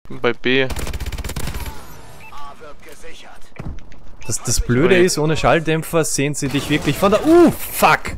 Bin bei B. Das Blöde ist, ohne Schalldämpfer sehen sie dich wirklich von der... fuck!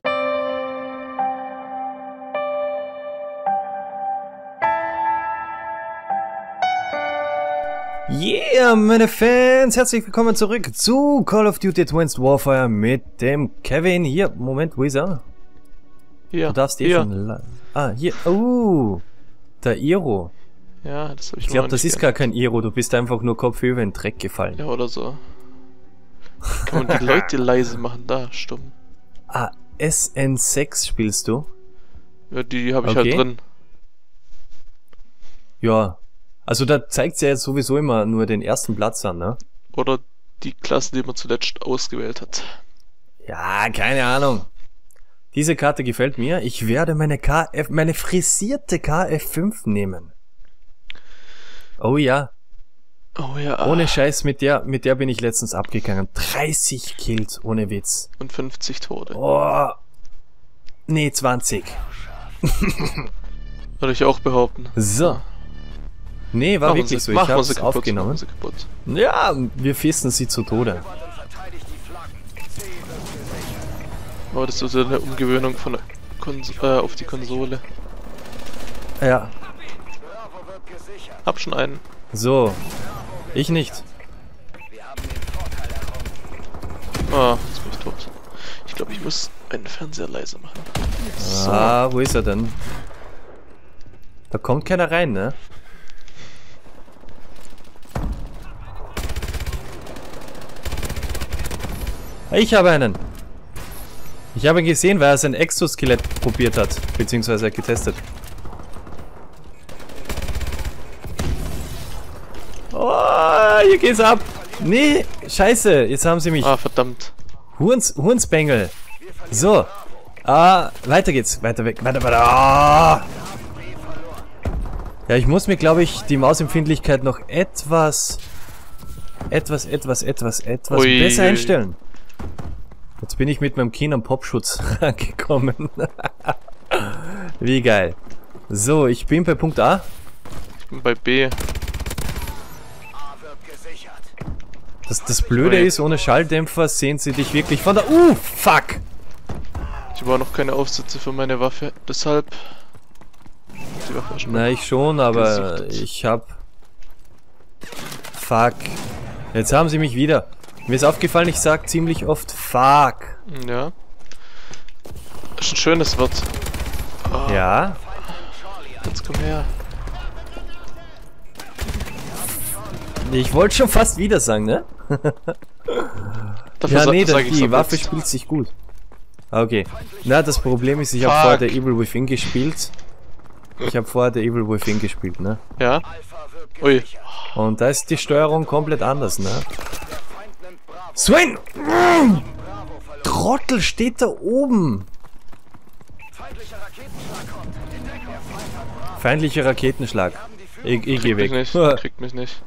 Yeah, meine Fans, herzlich willkommen zurück zu Call of Duty Advanced Warfare mit dem Kevin. Hier, Moment, wo ist er? Hier. Du darfst eh hier. schon... hier. Der Iro. Ja, das habe ich Ich glaube, das ist gar kein Iro, du bist einfach nur kopfüber in den Dreck gefallen. Ja, oder so. Kann man die Leute leise machen? Da, stumm. SN6 spielst du? Ja, die habe ich halt drin. Ja. Also da zeigt ja jetzt sowieso immer nur den ersten Platz an, ne? Oder die Klasse, die man zuletzt ausgewählt hat. Ja, keine Ahnung. Diese Karte gefällt mir. Ich werde meine frisierte KF5 nehmen. Oh ja. Oh ja. Ohne Scheiß, mit der bin ich letztens abgegangen. 30 Kills, ohne Witz. Und 50 Tote. Oh. Nee, 20. Würde ich auch behaupten. So. Nee, war wirklich so. Ich hab's aufgenommen. Ja, wir festen sie zu Tode. Aber das ist so eine Umgewöhnung von der auf die Konsole. Ja. Hab schon einen. So. Ich nicht. Jetzt bin ich tot. Ich glaube, ich muss meinen Fernseher leise machen. So. Wo ist er denn? Da kommt keiner rein, ne? Ich habe einen. Ich habe ihn gesehen, weil er sein Exoskelett probiert hat, beziehungsweise getestet. Oh, hier geht's ab. Nee, scheiße, jetzt haben sie mich. Verdammt. Hunsbengel. So. Weiter geht's. Weiter weg. Weiter. Ja, ich muss mir, glaube ich, die Mausempfindlichkeit noch etwas besser einstellen. Jetzt bin ich mit meinem Kinn am Popschutz rangekommen. Wie geil. So, ich bin bei Punkt A. Ich bin bei B. Das Blöde ist, ohne Schalldämpfer sehen sie dich wirklich von der... fuck! Ich habe auch noch keine Aufsätze für meine Waffe, deshalb... Die Waffe schon Na, ich schon, aber gesucht. ich hab... Fuck. Jetzt haben sie mich wieder. Mir ist aufgefallen, ich sag ziemlich oft fuck. Ja. Das ist ein schönes Wort. Ja? Jetzt komm her. Ich wollte schon fast wieder sagen, ne? Ja, nee, die Waffe spielt sich gut. Okay. Na, das Problem ist, ich habe vorher der Evil Within gespielt. Ne? Ja? Ui. Und da ist die Steuerung komplett anders, ne? Sven! Trottel steht da oben! Feindlicher Raketenschlag. Ich geh weg. Kriegt mich nicht.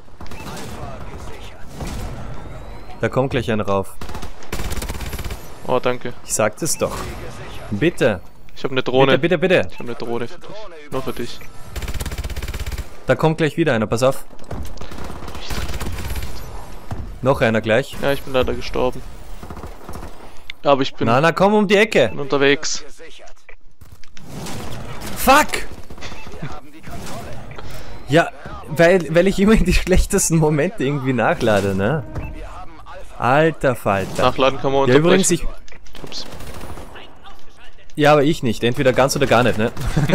Da kommt gleich einer rauf. Oh, danke. Ich sagte es doch. Bitte. Ich habe eine Drohne. Bitte. Ich habe eine Drohne für dich. Nur für dich. Da kommt gleich wieder einer, pass auf. Noch einer gleich. Ja, ich bin leider gestorben. Aber ich bin Na, komm um die Ecke. unterwegs. Fuck! Ja, weil ich immer in die schlechtesten Momente irgendwie nachlade, ne? Alter Falter. Nachladen kann man Ja, unterbrechen. übrigens, Ups. ja, aber ich nicht. Entweder ganz oder gar nicht, ne?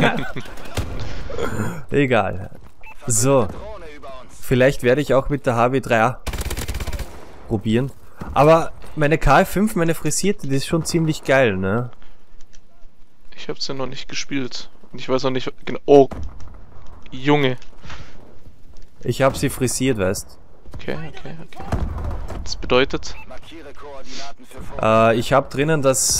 Egal. So. Vielleicht werde ich auch mit der HW3A probieren. Aber meine KF5, meine frisierte, die ist schon ziemlich geil, ne? Ich hab's ja noch nicht gespielt. Und ich weiß auch nicht genau. Oh. Junge. Ich habe sie frisiert, weißt. Okay. Das bedeutet. Ich habe drinnen das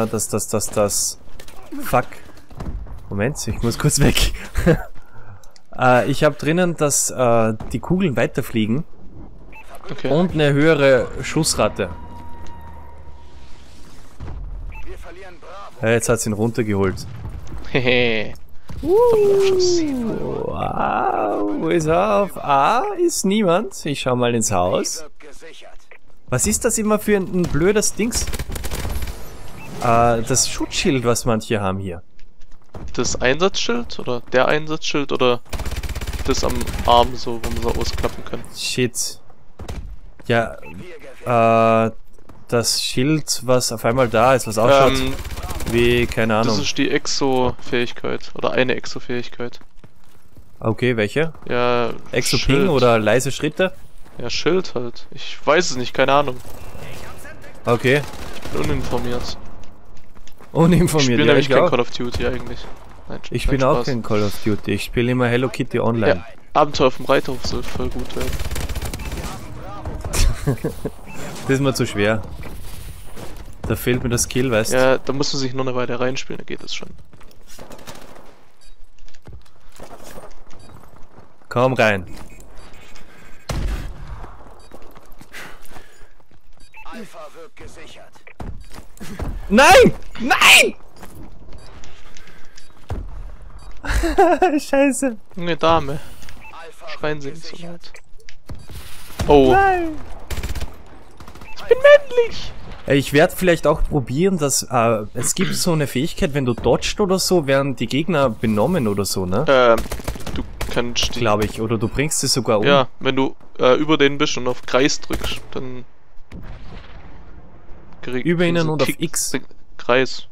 Fuck. Moment, ich muss kurz weg. Ich habe drinnen, dass die Kugeln weiterfliegen. Okay. Und eine höhere Schussrate. Ja, jetzt hat sie ihn runtergeholt. Hehe. Wow. Wo ist er? Auf A ist niemand. Ich schau mal ins Haus. Was ist das immer für ein blödes Dings? Das Schutzschild, was manche haben hier. Das Einsatzschild oder der Einsatzschild oder das am Arm so, wo man so ausklappen kann. Shit. Ja, das Schild, was auf einmal da ist, was ausschaut wie, keine Ahnung. Das ist die Exo-Fähigkeit oder eine Exo-Fähigkeit. Okay, welche? Ja, Exo-Ping oder leise Schritte? Ja, Schild halt. Ich weiß es nicht, keine Ahnung. Okay. Ich bin uninformiert. Uninformiert, Ich spiele ja, nämlich ich kein auch. Call of Duty eigentlich. Nein, Ich bin auch kein Call of Duty, ich spiele immer Hello Kitty Online. Ja, Abenteuer auf dem Reiterhof soll voll gut werden. Das ist mir zu schwer. Da fehlt mir das Skill, weißt du? Ja, da muss man sich nur eine Weile reinspielen, dann geht das schon. Komm rein. Alpha wird gesichert. Nein! Nein! Scheiße. Junge Dame, Alpha schreien sie wird nicht so gesichert. laut. Oh, Nein! ich bin männlich! Ich werde vielleicht auch probieren, dass es gibt so eine Fähigkeit, wenn du dodgst oder so, werden die Gegner benommen oder so, ne? Du kannst die... Glaube ich. Oder du bringst sie sogar um. Ja, wenn du über den bist und auf Kreis drückst, dann... Über ihnen und auf X. Kreis.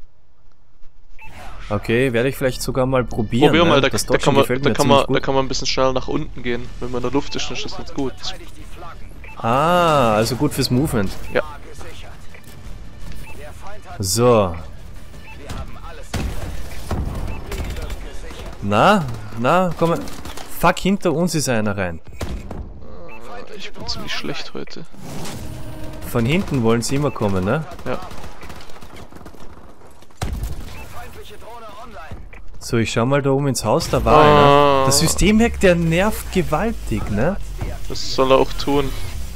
Okay, werde ich vielleicht sogar mal probieren. Probier mal, ne? Das Dodgen gefällt mir ziemlich gut. da kann man ein bisschen schnell nach unten gehen. Wenn man in der Luft ist, dann ist das ganz gut. Verteidigt die Flaggen. Ah, also gut fürs Movement. Ja. Gesichert. Der Feind hat. So. Wir haben alles im Griff. B wird gesichert. Na, komm. Fuck, hinter uns ist einer rein. Ich bin ziemlich schlecht heute. Von hinten wollen sie immer kommen, ne? Ja. Feindliche Drohne online. So, ich schau mal da oben ins Haus, da war einer. Das Systemhack, der nervt gewaltig, ne? Das soll er auch tun.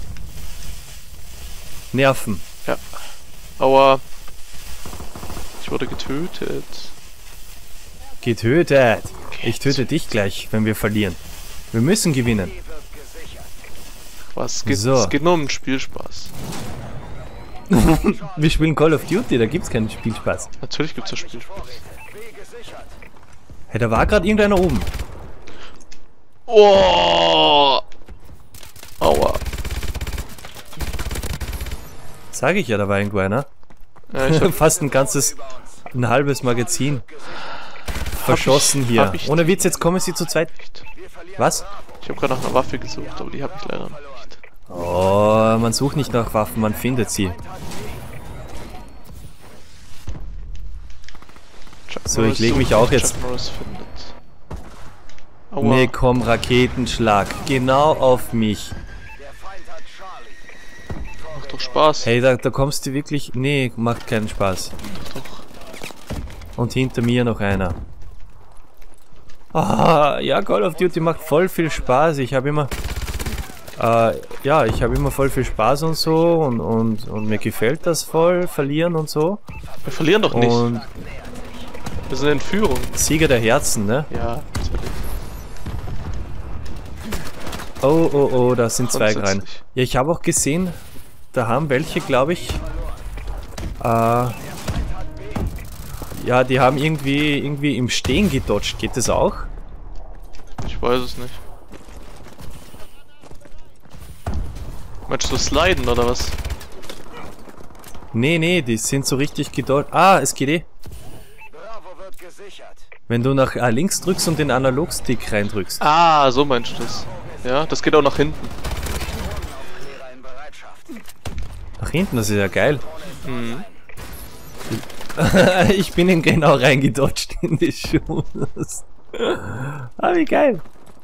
Nerven. Ja. Aua. Ich wurde getötet. Getötet. Ich töte dich gleich, wenn wir verlieren. Wir müssen gewinnen. B wird gesichert. Was? Geht, So. Es geht nur um den Spielspaß. Wir spielen Call of Duty, da gibt's keinen Spielspaß. Natürlich gibt's ja Spielspaß. B gesichert. Hey, da war gerade irgendeiner oben. Oh! Aua. Sag ich ja, da war irgendwo einer. Ja, ich hab, Fast ein halbes Magazin verschossen hier. hab ich Ohne Witz, jetzt kommen sie zu zweit. Wir verlieren. Was? ich hab gerade nach einer Waffe gesucht, aber die habe ich leider noch nicht. Oh, man sucht nicht nach Waffen, man findet sie. Chuck So, ich Norris leg mich sucht, auch jetzt- Chuck Norris findet. Aua. Nee, komm, Raketenschlag. Genau auf mich. Der Feind hat Charlie. Macht doch Spaß. Hey, da kommst du wirklich... Nee, macht keinen Spaß. Doch. Und hinter mir noch einer. Ah, ja, Call of Duty macht voll viel Spaß. Ich habe immer... ja, ich habe immer voll viel Spaß und so. Und mir gefällt das voll, verlieren und so. Wir verlieren doch nicht. Und Wir sind in Führung. Sieger der Herzen, ne? Ja, natürlich. Oh, da sind zwei rein. Grundsätzlich. Ja, ich habe auch gesehen, da haben welche, glaube ich, ja, die haben irgendwie im Stehen gedodged. Geht das auch? Ich weiß es nicht. Meinst du sliden oder was? Nee, die sind so richtig gedodged. Ah, es geht eh. Bravo wird gesichert. Wenn du nach links drückst und den Analogstick reindrückst. Ah, so meinst du das. Ja, das geht auch nach hinten. Lehrer in Bereitschaft. Nach hinten, das ist ja geil. Mhm. Ich bin ihm genau reingedodged in die Schuhe. Ah, wie geil.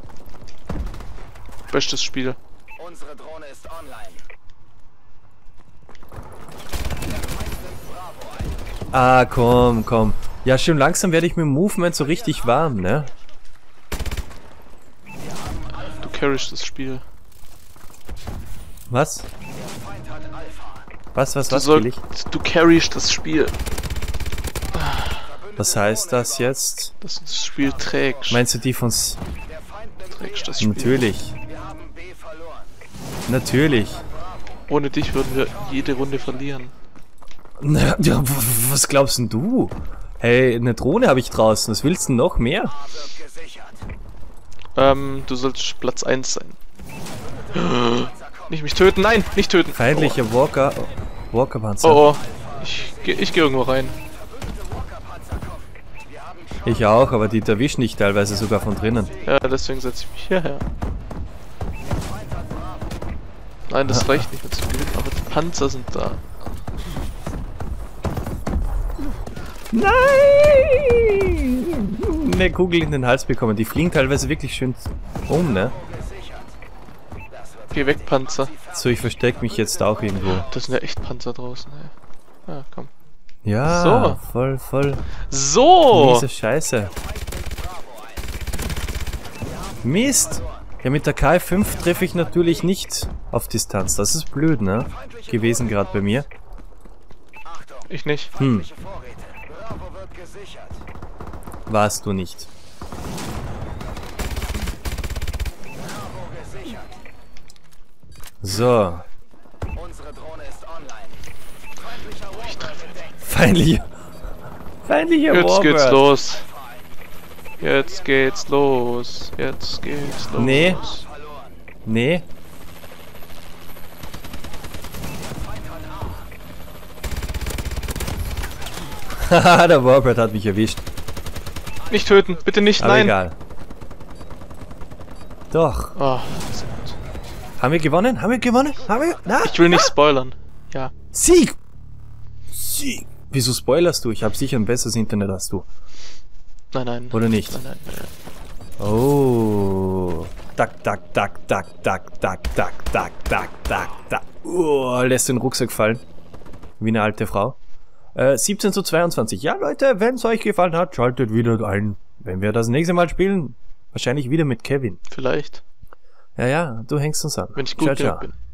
Bestes Spiel. Unsere Drohne ist online. Der Feind nimmt Bravo ein. Ah, komm. Ja, schön langsam werde ich mit dem Movement so richtig warm, ne? Du carryst das Spiel. Was? Der Feind hat Alpha. Was will ich? Du carryst das Spiel. Was heißt das jetzt? Dass du das Spiel trägst. Meinst du die von... Der Feind nimmt Next das Spiel. Natürlich. Wir haben B verloren. Natürlich. Ohne dich würden wir jede Runde verlieren. Na, ja, was glaubst denn du? Hey, eine Drohne habe ich draußen. Was willst du denn noch mehr? A wird gesichert. Du sollst Platz 1 sein. Nicht mich töten, nein, nicht töten. Feindlicher Walker-Panzer. Oh, oh. Ich geh irgendwo rein. Ich auch, aber die erwischen dich teilweise sogar von drinnen. Ja, deswegen setze ich mich hierher. Nein, das reicht nicht mehr zu gewinnen, aber die Panzer sind da. Nein! Eine Kugel in den Hals bekommen. Die fliegen teilweise wirklich schön um, ne? Geh weg, Panzer. So, ich verstecke mich jetzt auch irgendwo. Das sind ja echt Panzer draußen, ey. Ja, komm. Ja, So. voll So! miese Scheiße. Mist! Ja, mit der KF5 treffe ich natürlich nicht auf Distanz. Das ist blöd, ne? Gewesen gerade bei mir. Ich nicht. Vorräte. Bravo wird gesichert. Warst du nicht. Bravo gesichert. So. Unsere Drohne ist online. Feindlicher Walker gedeckt. Feindlicher Jetzt geht's Warbird. los. Jetzt geht's los. Jetzt geht's los. Nee. Verloren. Nee. Haha, der Warbird hat mich erwischt. Nicht töten, bitte nicht, Aber nein. egal. Doch. Oh, sehr gut. Haben wir gewonnen? Haben wir gewonnen? Haben wir? Na? Ich will nicht spoilern. Ja. Sieg! Sieg! Wieso spoilerst du? Ich habe sicher ein besseres Internet als du. Nein, nein. Oder nicht? Nein, nein, nein. Oh. Tak, tak, tak, tak, tak, tak, tak, tak, tak, tak, tak. Oh, lässt den Rucksack fallen. Wie eine alte Frau. 17:22. Ja, Leute, wenn es euch gefallen hat, schaltet wieder ein. Wenn wir das nächste Mal spielen, wahrscheinlich wieder mit Kevin. Vielleicht. Ja, du hängst uns an. Wenn ich gut Ciao, genug ciao. bin.